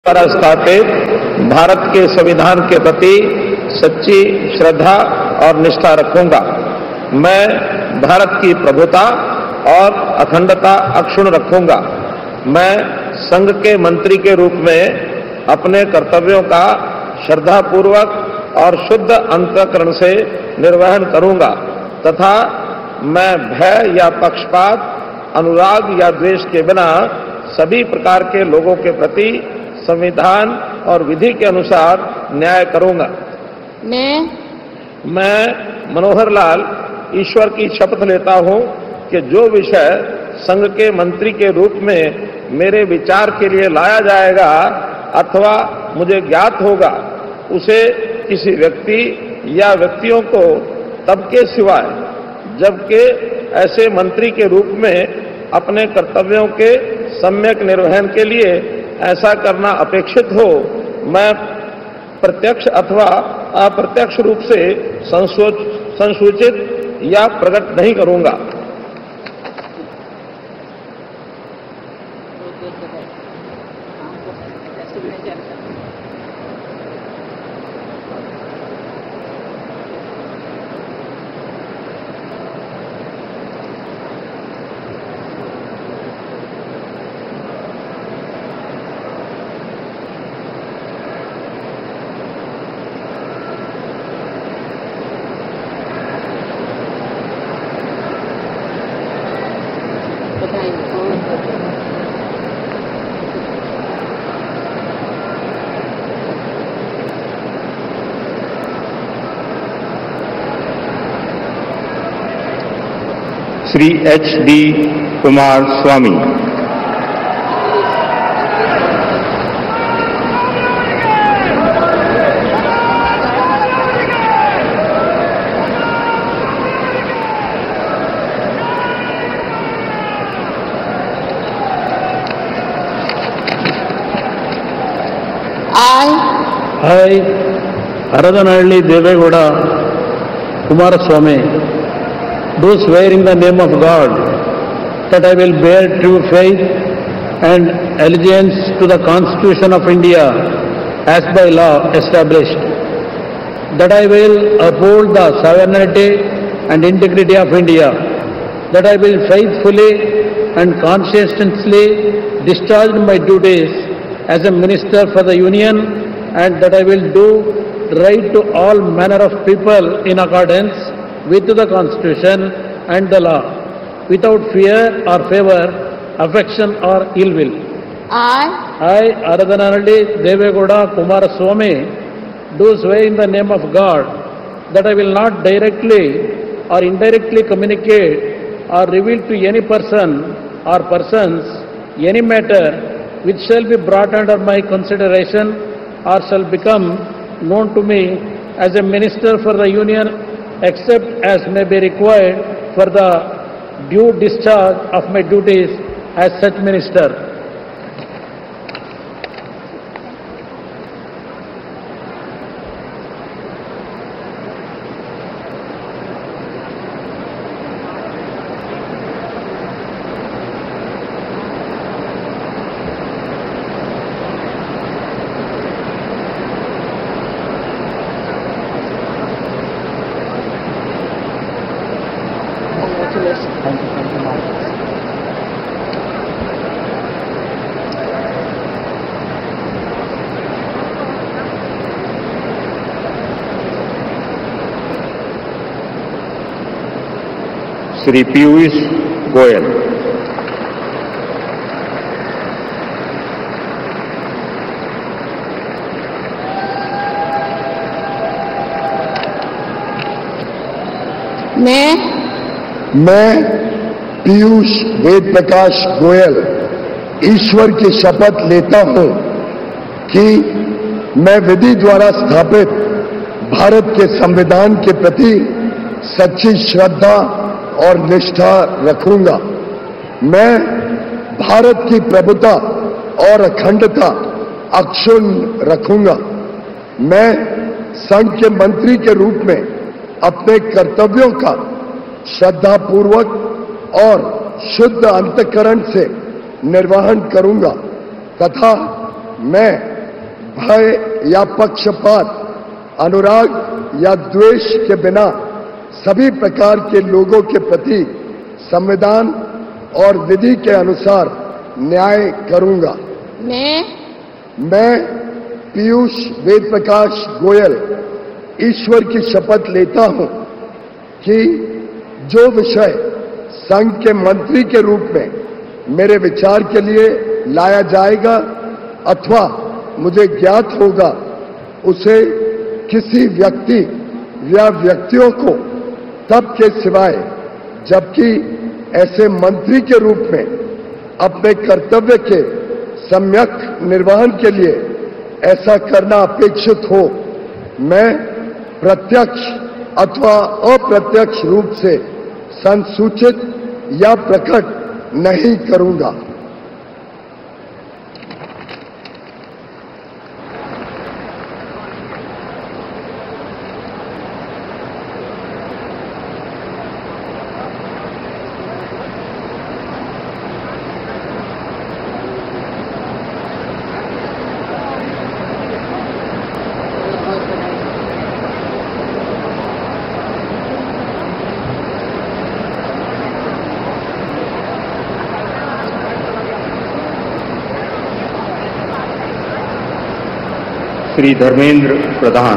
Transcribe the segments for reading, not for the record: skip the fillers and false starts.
द्वारा स्थापित भारत के संविधान के प्रति सच्ची श्रद्धा और निष्ठा रखूंगा। मैं भारत की प्रभुता और अखंडता अक्षुण्ण रखूंगा। मैं संघ के मंत्री के रूप में अपने कर्तव्यों का श्रद्धापूर्वक और शुद्ध अंतःकरण से निर्वहन करूंगा तथा मैं भय या पक्षपात, अनुराग या द्वेष के बिना सभी प्रकार के लोगों के प्रति संविधान और विधि के अनुसार न्याय करूंगा। मैं मनोहर लाल ईश्वर की शपथ लेता हूं कि जो विषय संघ के मंत्री के रूप में मेरे विचार के लिए लाया जाएगा अथवा मुझे ज्ञात होगा, उसे किसी व्यक्ति या व्यक्तियों को तब के सिवाय जबकि ऐसे मंत्री के रूप में अपने कर्तव्यों के सम्यक निर्वहन के लिए ऐसा करना अपेक्षित हो, मैं प्रत्यक्ष अथवा अप्रत्यक्ष रूप से संसूचित या प्रकट नहीं करूंगा। Shri H.D. Kumar Swami. I, Haradanalli Devegowda Kumaraswamy, do swear in the name of God that I will bear true faith and allegiance to the Constitution of India as by law established, that I will uphold the sovereignty and integrity of India, that I will faithfully and conscientiously discharge my duties as a minister for the Union, and that I will do right to all manner of people in accordance with the Constitution and the law, without fear or favor, affection or ill will. I, Haradanalli Devegowda Kumaraswamy, do swear in the name of God that I will not directly or indirectly communicate or reveal to any person or persons any matter which shall be brought under my consideration or shall become known to me as a minister for the Union, except as may be required for the due discharge of my duties as such minister. Shri Piyush Goyal. मैं पीयूष वेद प्रकाश गोयल ईश्वर की शपथ लेता हूं कि मैं विधि द्वारा स्थापित भारत के संविधान के प्रति सच्ची श्रद्धा और निष्ठा रखूंगा। मैं भारत की प्रभुता और अखंडता अक्षुण्ण रखूंगा। मैं संघ के मंत्री के रूप में अपने कर्तव्यों का श्रद्धापूर्वक और शुद्ध अंतःकरण से निर्वहन करूंगा तथा मैं भय या पक्षपात, अनुराग या द्वेष के बिना सभी प्रकार के लोगों के प्रति संविधान और विधि के अनुसार न्याय करूंगा। मैं पीयूष वेद प्रकाश गोयल ईश्वर की शपथ लेता हूं कि जो विषय संघ के मंत्री के रूप में मेरे विचार के लिए लाया जाएगा अथवा मुझे ज्ञात होगा, उसे किसी व्यक्ति या व्यक्तियों को तब के सिवाय जबकि ऐसे मंत्री के रूप में अपने कर्तव्य के सम्यक निर्वहन के लिए ऐसा करना अपेक्षित हो, मैं प्रत्यक्ष अथवा अप्रत्यक्ष रूप से संसूचित या प्रकट नहीं करूंगा। श्री धर्मेंद्र प्रधान।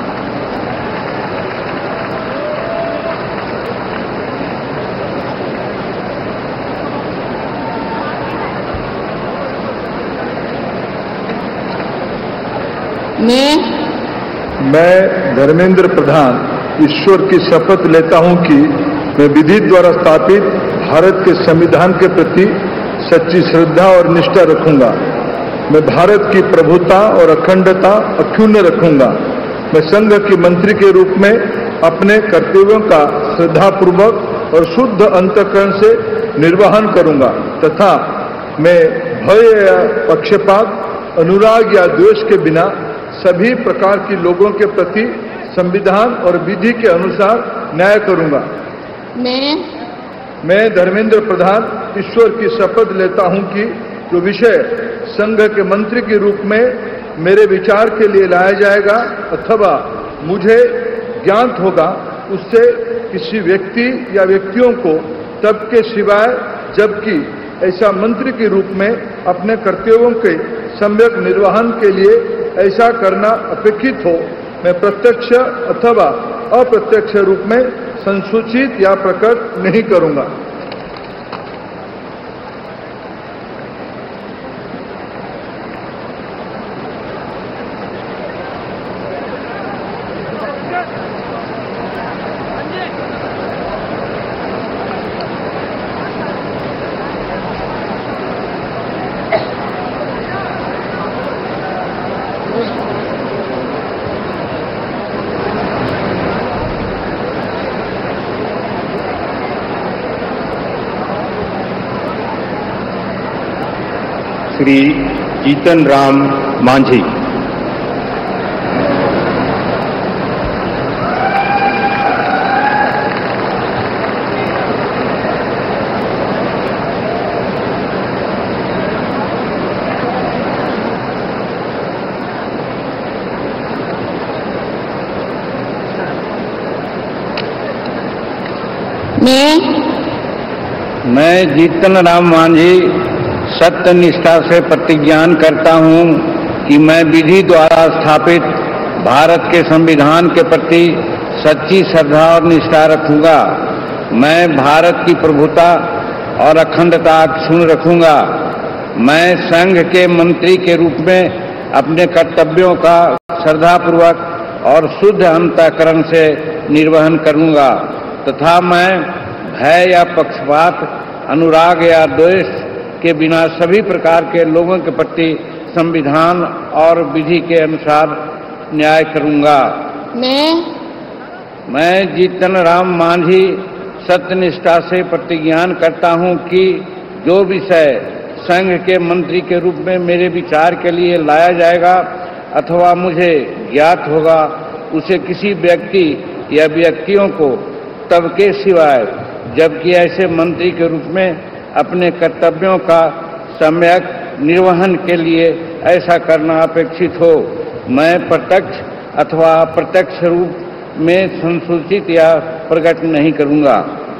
मैं धर्मेंद्र प्रधान ईश्वर की शपथ लेता हूं कि मैं विधि द्वारा स्थापित भारत के संविधान के प्रति सच्ची श्रद्धा और निष्ठा रखूंगा। मैं भारत की प्रभुता और अखंडता अक्षुण्ण रखूंगा। मैं संघ के मंत्री के रूप में अपने कर्तव्यों का श्रद्धापूर्वक और शुद्ध अंतःकरण से निर्वहन करूंगा तथा मैं भय या पक्षपात, अनुराग या द्वेष के बिना सभी प्रकार की लोगों के प्रति संविधान और विधि के अनुसार न्याय करूंगा। मैं धर्मेंद्र प्रधान ईश्वर की शपथ लेता हूं कि जो विषय संघ के मंत्री के रूप में मेरे विचार के लिए लाया जाएगा अथवा मुझे ज्ञात होगा, उससे किसी व्यक्ति या व्यक्तियों को तब के सिवाय जबकि ऐसा मंत्री के रूप में अपने कर्तव्यों के सम्यक निर्वहन के लिए ऐसा करना अपेक्षित हो, मैं प्रत्यक्ष अथवा अप्रत्यक्ष रूप में संसूचित या प्रकट नहीं करूंगा। श्री जीतन राम मांझी। मैं जीतन राम मांझी सत्य निष्ठा से प्रतिज्ञान करता हूं कि मैं विधि द्वारा स्थापित भारत के संविधान के प्रति सच्ची श्रद्धा और निष्ठा रखूंगा। मैं भारत की प्रभुता और अखंडता अक्षुण्ण रखूंगा। मैं संघ के मंत्री के रूप में अपने कर्तव्यों का श्रद्धापूर्वक और शुद्ध अंतःकरण से निर्वहन करूंगा तथा मैं भय या पक्षपात, अनुराग या द्वेष के बिना सभी प्रकार के लोगों के प्रति संविधान और विधि के अनुसार न्याय करूंगा। मैं जीतन राम मांझी सत्यनिष्ठा से प्रतिज्ञान करता हूं कि जो विषय संघ के मंत्री के रूप में मेरे विचार के लिए लाया जाएगा अथवा मुझे ज्ञात होगा, उसे किसी व्यक्ति या व्यक्तियों को तब के सिवाय जबकि ऐसे मंत्री के रूप में अपने कर्तव्यों का सम्यक निर्वहन के लिए ऐसा करना अपेक्षित हो, मैं प्रत्यक्ष अथवा अप्रत्यक्ष रूप में संसूचित या प्रकट नहीं करूंगा।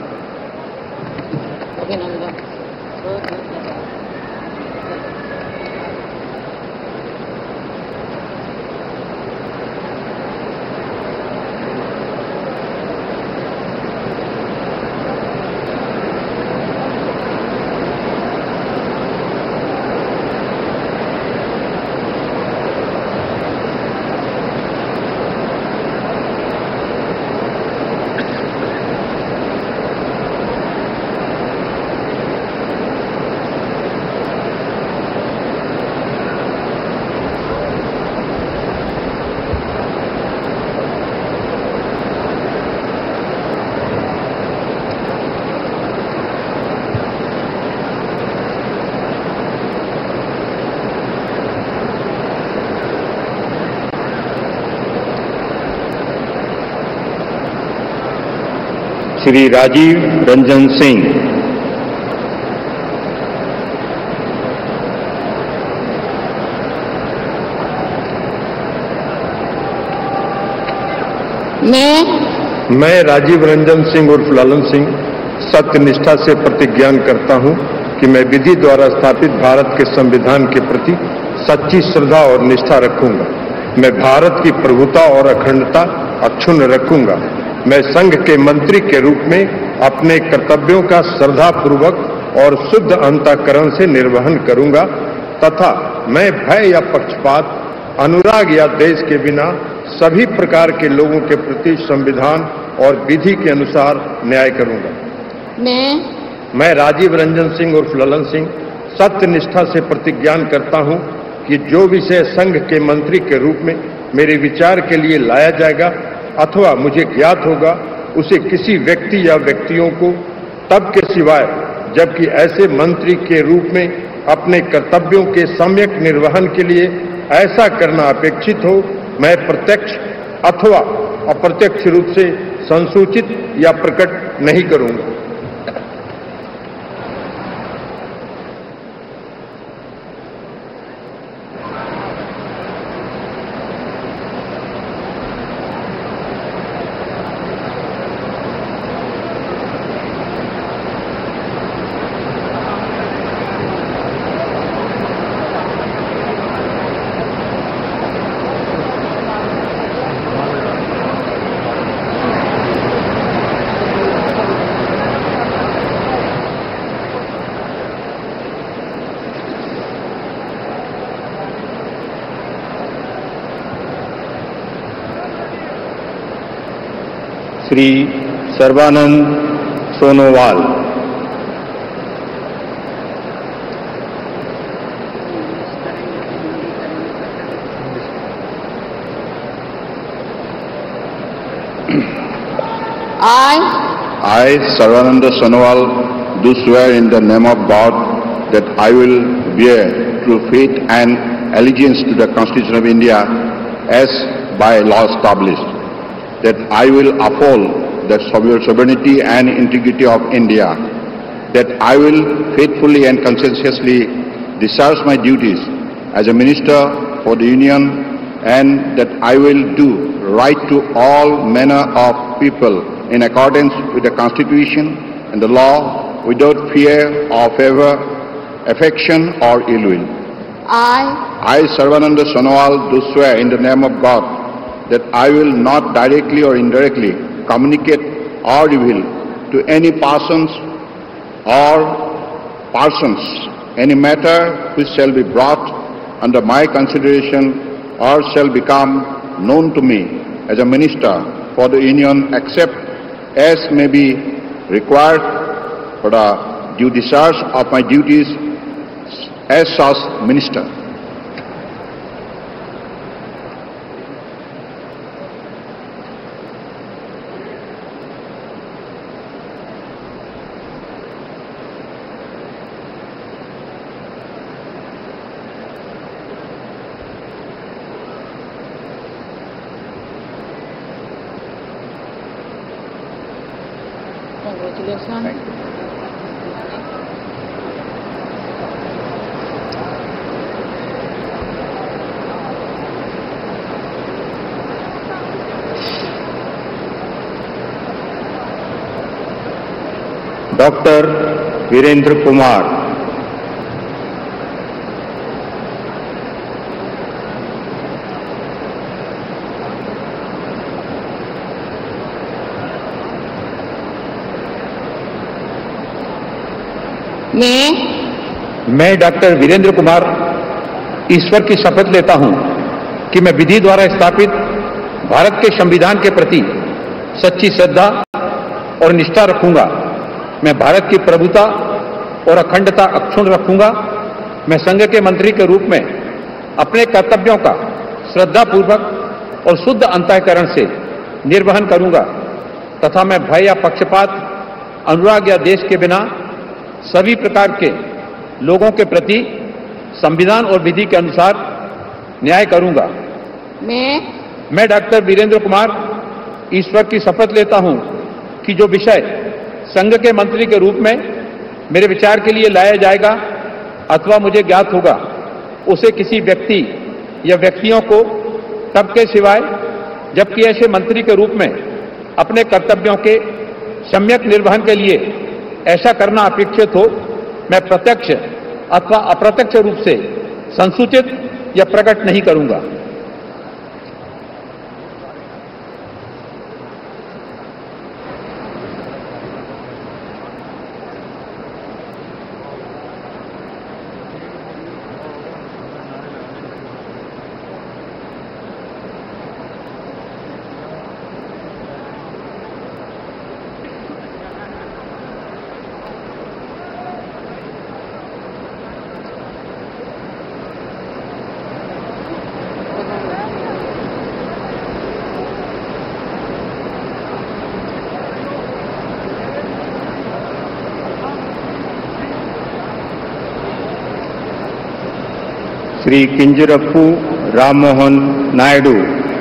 श्री राजीव रंजन सिंह। मैं राजीव रंजन सिंह उर्फ लालन सिंह सत्यनिष्ठा से प्रतिज्ञान करता हूं कि मैं विधि द्वारा स्थापित भारत के संविधान के प्रति सच्ची श्रद्धा और निष्ठा रखूंगा। मैं भारत की प्रभुता और अखंडता अक्षुण्ण रखूंगा। मैं संघ के मंत्री के रूप में अपने कर्तव्यों का श्रद्धापूर्वक और शुद्ध अंतःकरण से निर्वहन करूंगा तथा मैं भय या पक्षपात, अनुराग या देश के बिना सभी प्रकार के लोगों के प्रति संविधान और विधि के अनुसार न्याय करूंगा। मैं राजीव रंजन सिंह उर्फ ललन सिंह सत्यनिष्ठा से प्रतिज्ञान करता हूं कि जो विषय संघ के मंत्री के रूप में मेरे विचार के लिए लाया जाएगा अथवा मुझे ज्ञात होगा, उसे किसी व्यक्ति या व्यक्तियों को तब के सिवाय जबकि ऐसे मंत्री के रूप में अपने कर्तव्यों के सम्यक निर्वहन के लिए ऐसा करना अपेक्षित हो, मैं प्रत्यक्ष अथवा अप्रत्यक्ष रूप से संसूचित या प्रकट नहीं करूंगा। Shri Sarbananda Sonowal. I, Sarvananda Sonowal, do swear in the name of God that I will bear true faith and allegiance to the Constitution of India as by law established, that I will uphold the sovereignty and integrity of India, that I will faithfully and conscientiously discharge my duties as a Minister for the Union, and that I will do right to all manner of people in accordance with the Constitution and the law without fear or favor, affection or ill will. I, Sarvananda Sonowal, do swear in the name of God that I will not directly or indirectly communicate or reveal to any persons any matter which shall be brought under my consideration or shall become known to me as a Minister for the Union, except as may be required for the due discharge of my duties as such Minister. Congratulations. Doctor Virendra Kumar, मैं doctor Virendra Kumar ईश्वर की शपथ लेता हूं कि मैं विधि द्वारा स्थापित भारत के संविधान के प्रति सच्ची श्रद्धा और निष्ठा रखूंगा। मैं भारत की प्रभुता और अखंडता अक्षुण्ण रखूंगा। मैं संघ के मंत्री के रूप में अपने कर्तव्यों का श्रद्धापूर्वक और शुद्ध अंतःकरण से निर्वहन करूंगा तथा मैं भय या पक्षपात, अनुराग या देश के बिना सभी प्रकार के लोगों के प्रति संविधान और विधि के अनुसार न्याय करूंगा। मैं डॉक्टर वीरेंद्र कुमार ईश्वर की शपथ लेता हूं कि जो विषय संघ के मंत्री के रूप में मेरे विचार के लिए लाया जाएगा अथवा मुझे ज्ञात होगा, उसे किसी व्यक्ति या व्यक्तियों को तब के सिवाय जबकि ऐसे मंत्री के रूप में अपने कर्तव्यों के सम्यक निर्वहन के लिए ऐसा करना अपेक्षित हो, मैं प्रत्यक्ष अथवा अप्रत्यक्ष रूप से संसूचित या प्रकट नहीं करूंगा। Shri किंजरप्पू Rammohan Naidu,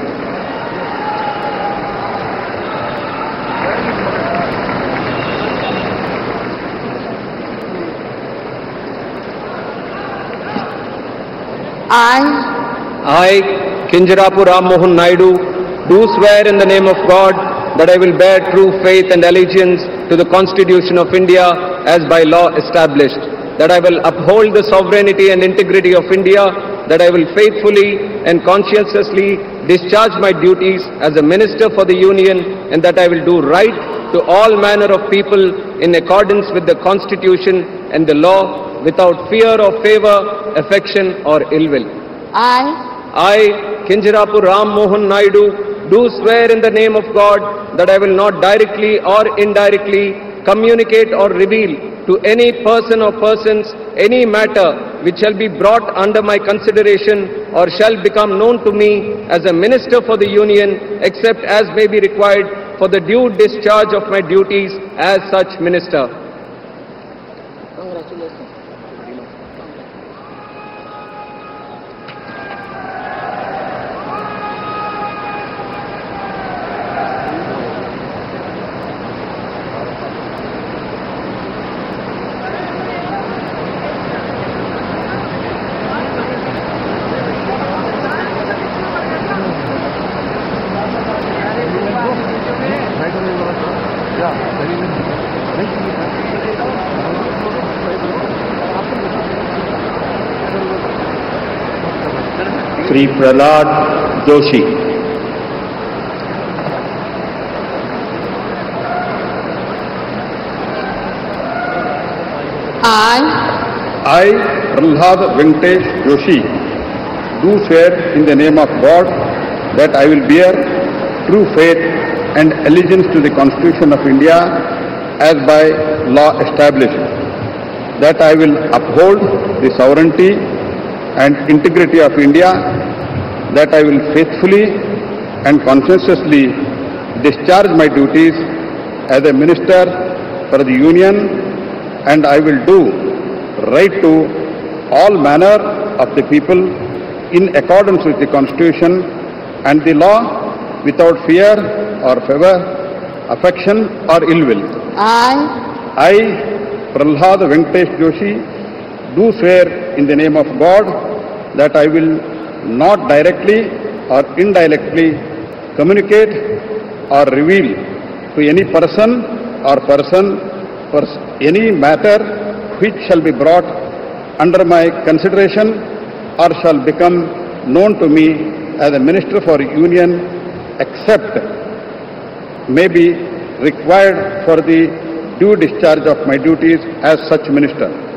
I, Kinjarapu Rammohan Naidu, do swear in the name of God that I will bear true faith and allegiance to the Constitution of India as by law established, that I will uphold the sovereignty and integrity of India, that I will faithfully and conscientiously discharge my duties as a Minister for the Union, and that I will do right to all manner of people in accordance with the Constitution and the law without fear or favor, affection or ill will. I, Kinjarapu Rammohan Naidu, do swear in the name of God that I will not directly or indirectly communicate or reveal to any person or persons any matter which shall be brought under my consideration or shall become known to me as a Minister for the Union, except as may be required for the due discharge of my duties as such Minister. Shri Prahlad Joshi, I, Prahlad Venkatesh Joshi, do swear in the name of God that I will bear true faith and allegiance to the Constitution of India as by law established, that I will uphold the sovereignty and integrity of India, that I will faithfully and conscientiously discharge my duties as a Minister for the Union, and I will do right to all manner of the people in accordance with the Constitution and the law without fear or favor, affection or ill will. I, Prahlad Venkatesh Joshi, do swear in the name of God that I will not directly or indirectly communicate or reveal to any person or person for any matter which shall be brought under my consideration or shall become known to me as a Minister for Union, except may be required for the due discharge of my duties as such Minister.